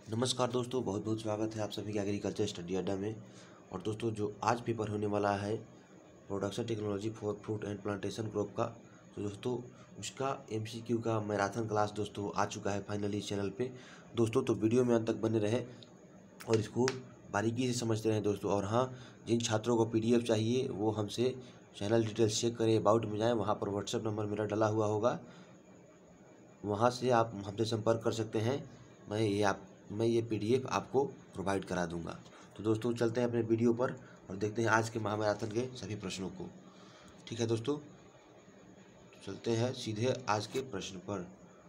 नमस्कार दोस्तों, बहुत बहुत स्वागत है आप सभी के एग्रीकल्चर स्टडी अड्डा में। और दोस्तों, जो आज पेपर होने वाला है production technology for fruit and plantation crop का, तो दोस्तों उसका एमसीक्यू का मैराथन क्लास दोस्तों आ चुका है फाइनली इस चैनल पे दोस्तों। तो वीडियो में अंत तक बने रहें और इसको बारीकी से समझते रहें दोस्तों। और हाँ, जिन छात्रों को पीडीएफ चाहिए वो हमसे चैनल डिटेल्स चेक करें, अबाउट में जाएँ, वहाँ पर व्हाट्सएप नंबर मेरा डला हुआ होगा, वहाँ से आप हमसे संपर्क कर सकते हैं। मैं ये पीडीएफ आपको प्रोवाइड करा दूंगा। तो दोस्तों चलते हैं अपने वीडियो पर और देखते हैं आज के महामैराथन के सभी प्रश्नों को। ठीक है दोस्तों, चलते हैं सीधे आज के प्रश्न पर।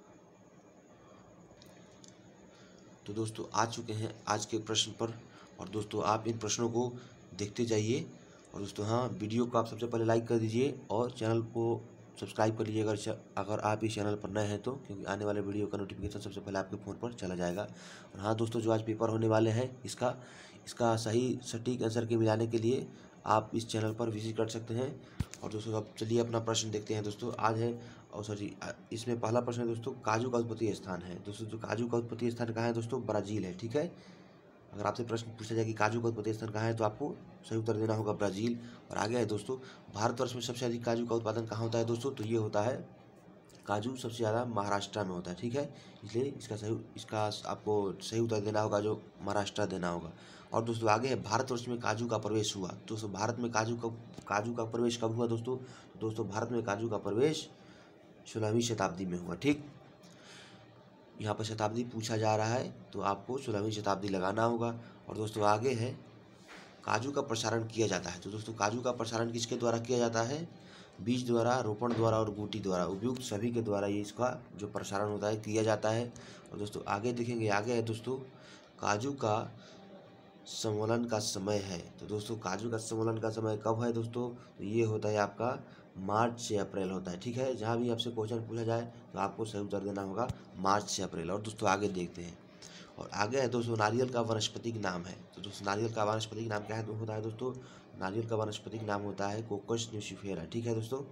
तो दोस्तों आ चुके हैं आज के प्रश्न पर और दोस्तों आप इन प्रश्नों को देखते जाइए। और दोस्तों हाँ, वीडियो को आप सबसे पहले लाइक कर दीजिए और चैनल को सब्सक्राइब कर लीजिए अगर आप इस चैनल पर नए हैं तो, क्योंकि आने वाले वीडियो का नोटिफिकेशन सबसे पहले आपके फ़ोन पर चला जाएगा। और हाँ दोस्तों, जो आज पेपर होने वाले हैं इसका सही सटीक आंसर के मिलाने के लिए आप इस चैनल पर विजिट कर सकते हैं। और दोस्तों अब चलिए अपना प्रश्न देखते हैं दोस्तों। आज है और सॉरी इसमें पहला प्रश्न है दोस्तों, काजू का उत्पत्ति स्थान है। दोस्तों जो काजू का उत्पत्ति स्थान कहाँ है दोस्तों, ब्राज़ील है। ठीक है, अगर आपसे प्रश्न पूछा जाए कि काजू का उत्पत्ति स्थान कहाँ है तो आपको सही उत्तर देना होगा ब्राज़ील। और आगे है दोस्तों, भारतवर्ष में सबसे अधिक काजू का उत्पादन कहाँ होता है दोस्तों, तो ये होता है काजू सबसे ज़्यादा महाराष्ट्र में होता है। ठीक है, इसलिए इसका आपको सही उत्तर देना होगा, जो महाराष्ट्र देना होगा। और दोस्तों आगे है, भारतवर्ष में काजू का प्रवेश हुआ। दोस्तों भारत में काजू का प्रवेश कब हुआ दोस्तों, दोस्तों भारत में काजू का प्रवेश 16वीं शताब्दी में हुआ। ठीक, यहाँ पर शताब्दी पूछा जा रहा है तो आपको 16वीं शताब्दी लगाना होगा। और दोस्तों आगे है, काजू का प्रसारण किया जाता है। तो दोस्तों काजू का प्रसारण किसके द्वारा किया जाता है, बीज द्वारा, रोपण द्वारा और बूटी द्वारा, उपयुक्त सभी के द्वारा ये इसका जो प्रसारण होता है किया जाता है। और दोस्तों आगे देखेंगे, आगे है दोस्तों, काजू का समोलन का समय है। तो दोस्तों काजू का समोलन का समय कब है दोस्तों, तो ये होता है आपका मार्च से अप्रैल होता है। ठीक है, जहाँ भी आपसे क्वेश्चन पूछा जाए तो आपको सही उत्तर देना होगा मार्च से अप्रैल। और दोस्तों आगे देखते हैं, और आगे है दोस्तों, नारियल का वानस्पतिक नाम है। तो दोस्तों नारियल का वानस्पतिक नाम क्या है होता है दोस्तों, नारियल का वानस्पतिक नाम होता है कोकस न्यूसिफेरा। ठीक है दोस्तों,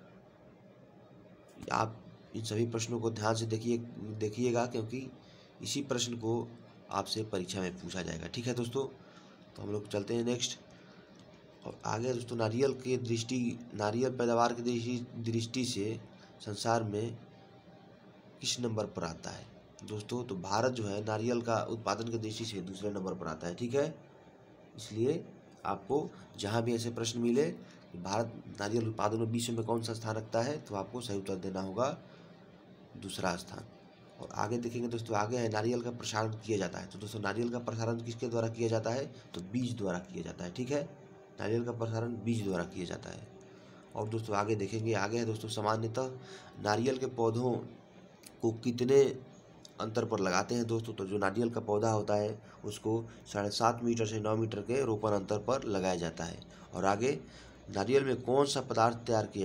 आप इन सभी प्रश्नों को ध्यान से देखिएगा, क्योंकि इसी प्रश्न को आपसे परीक्षा में पूछा जाएगा। ठीक है दोस्तों, तो हम लोग चलते हैं नेक्स्ट। और आगे दोस्तों, नारियल पैदावार की दृष्टि से संसार में किस नंबर पर आता है दोस्तों, तो भारत जो है नारियल का उत्पादन की दृष्टि से दूसरे नंबर पर आता है। ठीक है, इसलिए आपको जहाँ भी ऐसे प्रश्न मिले कि भारत नारियल उत्पादन में विश्व में कौन सा स्थान रखता है, तो आपको सही उत्तर देना होगा दूसरा स्थान। और आगे देखेंगे दोस्तों, आगे है, नारियल का प्रसारण किया जाता है। तो दोस्तों नारियल का प्रसारण किसके द्वारा किया जाता है, तो बीज द्वारा किया जाता है। ठीक है, नारियल का प्रसारण बीज द्वारा किया जाता है। और दोस्तों आगे देखेंगे, आगे है दोस्तों, सामान्यतः नारियल के पौधों को कितने अंतर पर लगाते हैं दोस्तों, तो जो नारियल का पौधा होता है उसको 7.5 मीटर से 9 मीटर के रोपण अंतर पर लगाया जाता है। और आगे, नारियल से कौन सा पदार्थ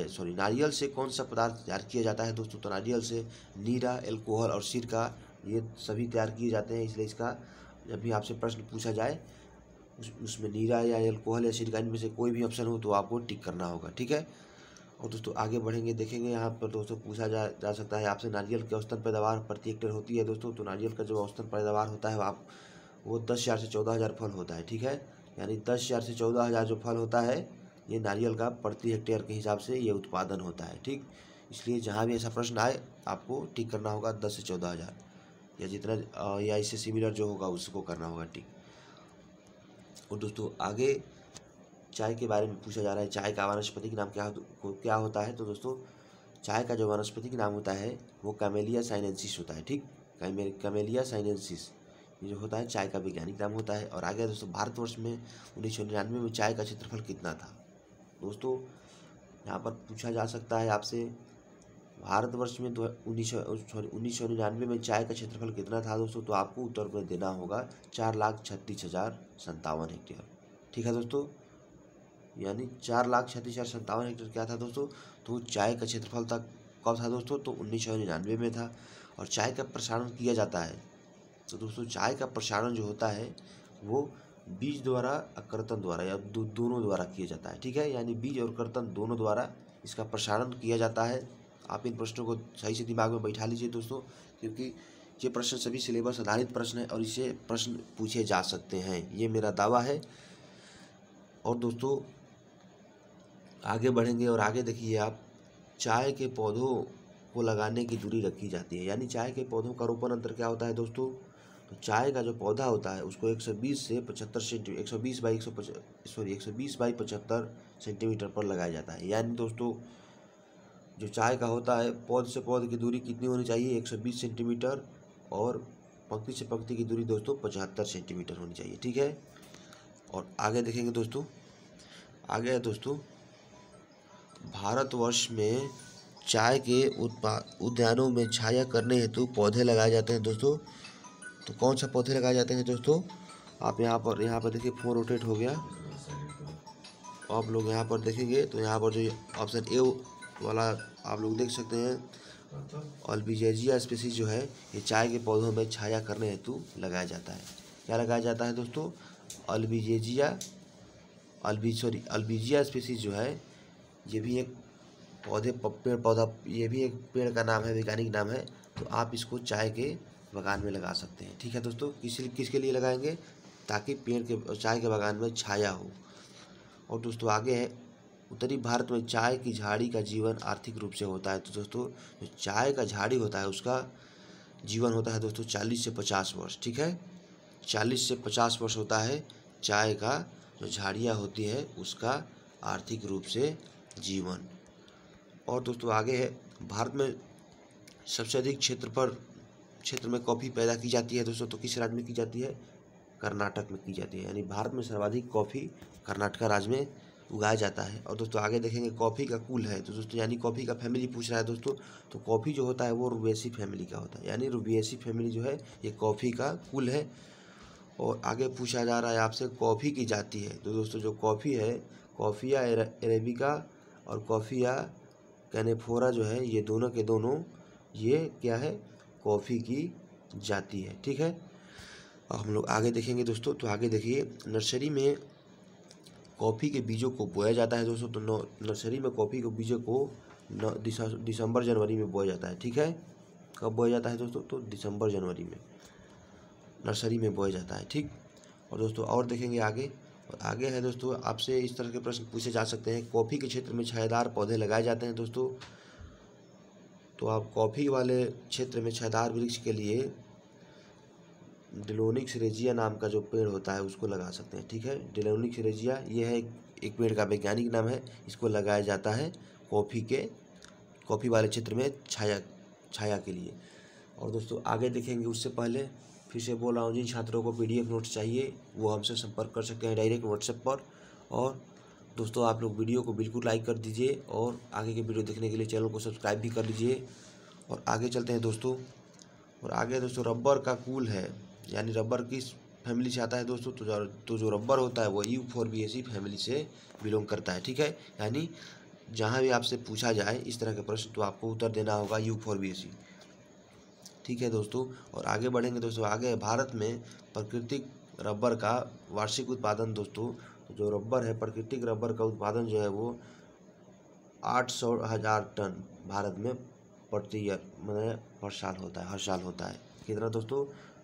तैयार किया जाता है दोस्तों, तो नारियल से नीरा, अल्कोहल और सिरका ये सभी तैयार किए जाते हैं। इसलिए इसका जब भी आपसे प्रश्न पूछा जाए उसमें नीरा या अल्कोहल या सिरका इनमें से कोई भी ऑप्शन हो तो आपको टिक करना होगा। ठीक है, और दोस्तों आगे बढ़ेंगे, देखेंगे यहाँ पर दोस्तों पूछा जा सकता है आपसे, नारियल की औसतन पैदावार प्रति हेक्टेयर होती है दोस्तों। तो नारियल का जो औसतन पैदावार होता है वो 10,000 से 14,000 फल होता है। ठीक है, यानी 10,000 से 14,000 जो फल होता है ये नारियल का प्रति हेक्टेयर के हिसाब से ये उत्पादन होता है। ठीक, इसलिए जहाँ भी ऐसा प्रश्न आए आपको टिक करना होगा 10 से 14,000 या जितना या इससे सिमिलर जो होगा उसको करना होगा टिक। और दोस्तों आगे चाय के बारे में पूछा जा रहा है, चाय का वानस्पतिक नाम क्या होता है, तो दोस्तों चाय का जो वानस्पतिक नाम होता है वो कैमेलिया साइनेंसिस होता है। ठीक, कैमेलिया साइनेंसिस ये जो होता है चाय का वैज्ञानिक नाम होता है। और आगे दोस्तों, भारतवर्ष में 1999 में चाय का क्षेत्रफल कितना था दोस्तों, यहाँ पर पूछा जा सकता है आपसे, भारतवर्ष में 1999 में चाय का क्षेत्रफल कितना था दोस्तों, तो आपको उत्तर में देना होगा 4,36,057 हेक्टेयर। ठीक है दोस्तों, यानी 4,36,057 हेक्टेयर क्या था दोस्तों, तो चाय का क्षेत्रफल तक कब था दोस्तों, तो 1999 में था। और चाय का प्रसारण किया जाता है, तो दोस्तों चाय का प्रसारण जो होता है वो बीज द्वारा और कर्तन द्वारा या दोनों द्वारा किया जाता है। ठीक है, यानी बीज और कर्तन दोनों द्वारा इसका प्रसारण किया जाता है। आप इन प्रश्नों को सही से दिमाग में बैठा लीजिए दोस्तों, क्योंकि ये प्रश्न सभी सिलेबस आधारित प्रश्न है और इसे प्रश्न पूछे जा सकते हैं, ये मेरा दावा है। और दोस्तों आगे बढ़ेंगे और आगे देखिए आप, चाय के पौधों को लगाने की दूरी रखी जाती है, यानी चाय के पौधों का रोपण अंतर क्या होता है दोस्तों। तो चाय का जो पौधा होता है उसको 120 से 75 सेंटीमीटर 120 बाई 75 सेंटीमीटर पर लगाया जाता है। यानी दोस्तों जो चाय का होता है पौध से पौध की दूरी कितनी होनी चाहिए, 120 सेंटीमीटर, और पंक्ति से पंक्ति की दूरी दोस्तों 75 सेंटीमीटर होनी चाहिए, ठीक है। और आगे देखेंगे दोस्तों, आगे है दोस्तों, भारतवर्ष में चाय के उद्यानों में छाया करने हेतु पौधे लगाए जाते हैं दोस्तों। तो कौन सा पौधे लगाए जाते हैं दोस्तों, आप यहाँ पर देखिए, फोन रोटेट हो गया, आप लोग यहाँ पर देखेंगे तो यहाँ पर जो ऑप्शन ए वाला आप लोग देख सकते हैं, अल्बिजेजिया स्पीसीज जो है ये चाय के पौधों में छाया करने हेतु लगाया जाता है। क्या लगाया जाता है दोस्तों, अल्बिजिया स्पीसीज जो है ये भी एक पेड़ पौधा, ये भी एक पेड़ का नाम है, वैज्ञानिक नाम है। तो आप इसको चाय के बागान में लगा सकते हैं, ठीक है दोस्तों। किसके लिए लगाएंगे, ताकि पेड़ के चाय के बागान में छाया हो। और दोस्तों आगे है, उत्तरी भारत में चाय की झाड़ी का जीवन आर्थिक रूप से होता है। तो दोस्तों जो चाय का झाड़ी होता है उसका जीवन होता है दोस्तों 40 से 50 वर्ष, ठीक है। 40 से 50 वर्ष होता है चाय का जो झाड़ियाँ होती है उसका आर्थिक रूप से जीवन। और दोस्तों आगे है, भारत में सबसे अधिक क्षेत्र में कॉफ़ी पैदा की जाती है दोस्तों। तो किस राज्य में की जाती है, कर्नाटक में की जाती है। यानी भारत में सर्वाधिक कॉफ़ी कर्नाटक राज्य में उगाया जाता है। और दोस्तों आगे देखेंगे, कॉफ़ी का कुल है तो दोस्तों, यानी कॉफ़ी का फैमिली पूछ रहा है दोस्तों। तो कॉफ़ी जो होता है वो रुबिएसी फैमिली का होता है, यानी रुबिएसी फैमिली जो है ये कॉफ़ी का कुल है। और आगे पूछा जा रहा है आपसे, कॉफ़ी की जाति है। तो दोस्तों जो कॉफ़ी है, कॉफ़िया अरेबिका और कॉफ़िया कैनेफोरा जो है, ये दोनों के दोनों ये क्या है, कॉफ़ी की जाति है, ठीक है। और हम लोग आगे देखेंगे दोस्तों। तो आगे देखिए, नर्सरी में कॉफ़ी के बीजों को बोया जाता है दोस्तों। तो नर्सरी में कॉफ़ी के बीजों को दिसंबर जनवरी में बोया जाता है, ठीक है। कब बोया जाता है दोस्तों, तो दिसंबर जनवरी में नर्सरी में बोया जाता है, ठीक। और दोस्तों और देखेंगे आगे, और आगे है दोस्तों, आपसे इस तरह के प्रश्न पूछे जा सकते हैं, कॉफ़ी के क्षेत्र में छायादार पौधे लगाए जाते हैं दोस्तों। तो आप कॉफ़ी वाले क्षेत्र में छायादार वृक्ष के लिए डिलोनिक्स रेजिया नाम का जो पेड़ होता है उसको लगा सकते हैं, ठीक है। डिलोनिक्स रेजिया ये है एक पेड़ का वैज्ञानिक नाम है, इसको लगाया जाता है कॉफ़ी वाले क्षेत्र में छाया के लिए। और दोस्तों आगे देखेंगे, उससे पहले फिर से बोल रहा हूँ, जिन छात्रों को PDF नोट्स चाहिए वो हमसे संपर्क कर सकते हैं डायरेक्ट व्हाट्सएप पर। और दोस्तों आप लोग वीडियो को बिल्कुल लाइक कर दीजिए और आगे के वीडियो देखने के लिए चैनल को सब्सक्राइब भी कर लीजिए। और आगे चलते हैं दोस्तों। और आगे दोस्तों, रबर का कुल है, यानी रबर किस फैमिली से आता है दोस्तों। तो जो रबर होता है वो यूफोरबिएसी फैमिली से बिलोंग करता है, ठीक है। यानी जहाँ भी आपसे पूछा जाए इस तरह के प्रश्न तो आपको उत्तर देना होगा यूफोरबिएसी, ठीक है दोस्तों। और आगे बढ़ेंगे दोस्तों, आगे भारत में प्राकृतिक रबर का वार्षिक उत्पादन दोस्तों, तो जो रबर है, प्राकृतिक रबर का उत्पादन जो है वो 800,000 टन भारत में प्रति ईयर मतलब हर साल होता है। कितना दोस्तों,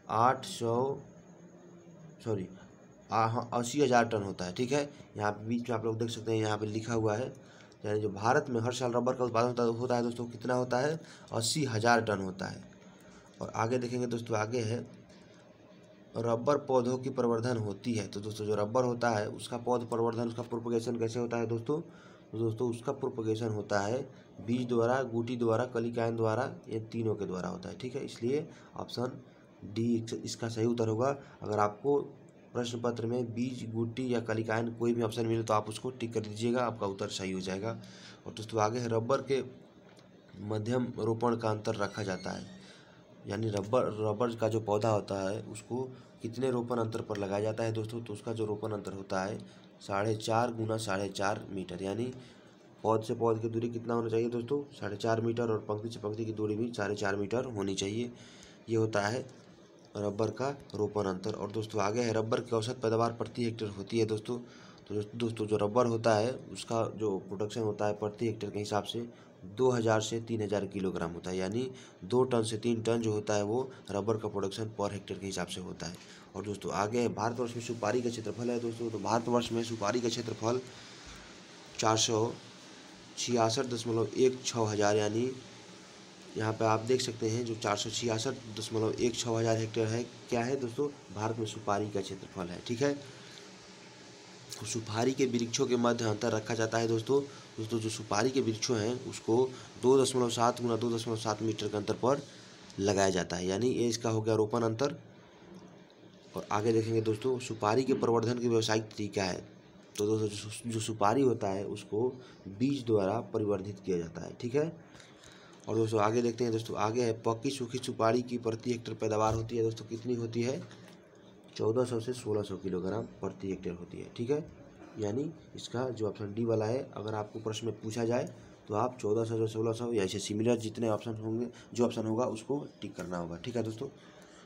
80,000 टन होता है, ठीक है। यहाँ पे बीच में आप लोग देख सकते हैं, यहाँ पे लिखा हुआ है, यानी जो भारत में हर साल रबर का उत्पादन होता है दोस्तों, कितना होता है, 80,000 टन होता है। और आगे देखेंगे दोस्तों, आगे है, रबर पौधों की प्रवर्धन होती है। तो दोस्तों जो रबर होता है उसका पौध प्रवर्धन, उसका प्रोपगेशन कैसे होता है दोस्तों। तो दोस्तों उसका प्रोपगेशन होता है बीज द्वारा, गुटी द्वारा, कलिकाएं द्वारा, ये तीनों के द्वारा होता है, ठीक है। इसलिए ऑप्शन डी इसका सही उत्तर होगा। अगर आपको प्रश्न पत्र में बीज, गुटी या कलिकाएं कोई भी ऑप्शन मिले तो आप उसको टिक कर दीजिएगा, आपका उत्तर सही हो जाएगा। और दोस्तों आगे है, रबर के मध्यम रोपण का अंतर रखा जाता है, यानी रबर का जो पौधा होता है उसको कितने रोपण अंतर पर लगाया जाता है दोस्तों। तो उसका जो रोपण अंतर होता है 4.5 गुना 4.5 मीटर, यानी पौध से पौध की दूरी कितना होना चाहिए दोस्तों, 4.5 मीटर, और पंक्ति से पंक्ति की दूरी भी 4.5 मीटर होनी चाहिए। ये होता है रबर का रोपण अंतर। और दोस्तों आगे है, रबर की औसत पैदावार प्रति हेक्टेयर होती है दोस्तों। तो दोस्तों जो रबर होता है उसका जो प्रोडक्शन होता है प्रति हेक्टेयर के हिसाब से 2000 से 3000 किलोग्राम होता है, यानी 2 टन से 3 टन जो होता है वो रबर का प्रोडक्शन पर हेक्टेयर के हिसाब से होता है। और दोस्तों आगे है भारतवर्ष में सुपारी का क्षेत्रफल है दोस्तों। तो भारतवर्ष में सुपारी का क्षेत्रफल 466.16 हज़ार, यानी यहाँ पे आप देख सकते हैं जो 466.16 हज़ार हेक्टेयर है, क्या है दोस्तों, भारत में सुपारी का क्षेत्रफल है। ठीक है, सुपारी के वृक्षों के मध्य अंतर रखा जाता है दोस्तों। जो सुपारी के वृक्षों हैं उसको 2.7 गुना 2.7 मीटर के अंतर पर लगाया जाता है, यानी ये इसका हो गया रोपण अंतर। और आगे देखेंगे दोस्तों सुपारी के प्रवर्धन के व्यावसायिक तरीका है। तो दोस्तों जो सुपारी होता है उसको बीज द्वारा परिवर्धित किया जाता है। ठीक है, और दोस्तों आगे देखते हैं दोस्तों, आगे है पक्की सूखी सुपारी की प्रति हेक्टेयर पैदावार होती है दोस्तों, कितनी होती है, 1400 से 1600 किलोग्राम प्रति हेक्टेयर होती है। ठीक है, यानी इसका जो ऑप्शन डी वाला है, अगर आपको प्रश्न में पूछा जाए तो आप 1400 से 1600 या ऐसे सिमिलर जितने ऑप्शन होंगे, जो ऑप्शन होगा उसको टिक करना होगा। ठीक है दोस्तों,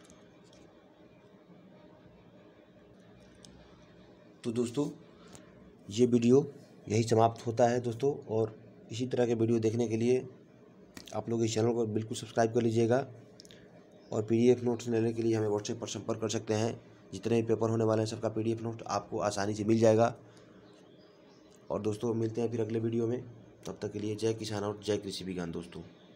तो दोस्तों ये वीडियो यही समाप्त होता है दोस्तों। और इसी तरह के वीडियो देखने के लिए आप लोग इस चैनल को बिल्कुल सब्सक्राइब कर लीजिएगा। और PDF नोट्स लेने के लिए हमें व्हाट्सएप पर संपर्क कर सकते हैं। जितने भी पेपर होने वाले हैं सबका PDF नोट आपको आसानी से मिल जाएगा। और दोस्तों मिलते हैं फिर अगले वीडियो में, तब तक के लिए जय किसान और जय कृषि विज्ञान दोस्तों।